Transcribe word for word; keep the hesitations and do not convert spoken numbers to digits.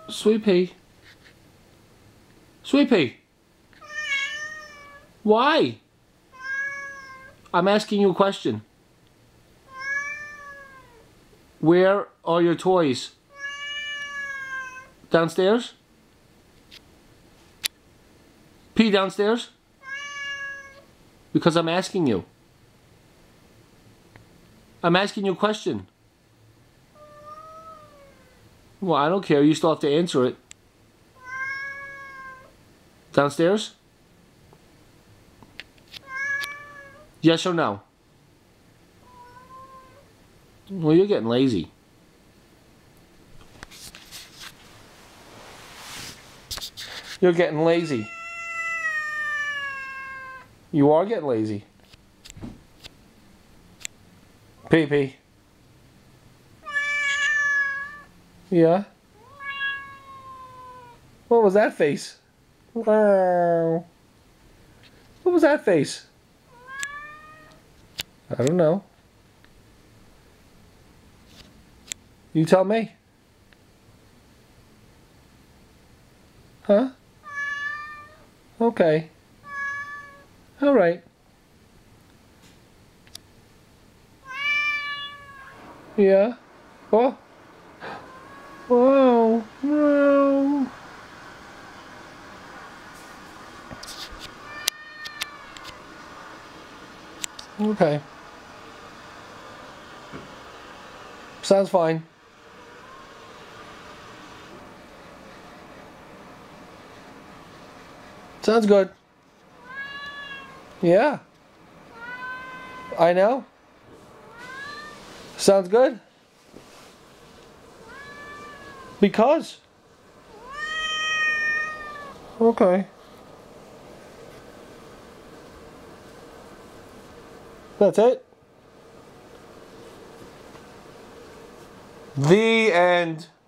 Sweet Pea. Sweet Pea. Why? I'm asking you a question. Where are your toys? Downstairs? Pee downstairs? Because I'm asking you. I'm asking you a question. Well, I don't care. You still have to answer it. Downstairs? Yes or no? Well, you're getting lazy. You're getting lazy. You are getting lazy. Pee pee. Yeah? What was that face? Wow. What was that face? I don't know. You tell me. Huh? Okay. All right. Yeah. Oh. Whoa. Whoa. Okay. Sounds fine. Sounds good. Yeah. I know. Sounds good. Because. Okay. That's it. The end.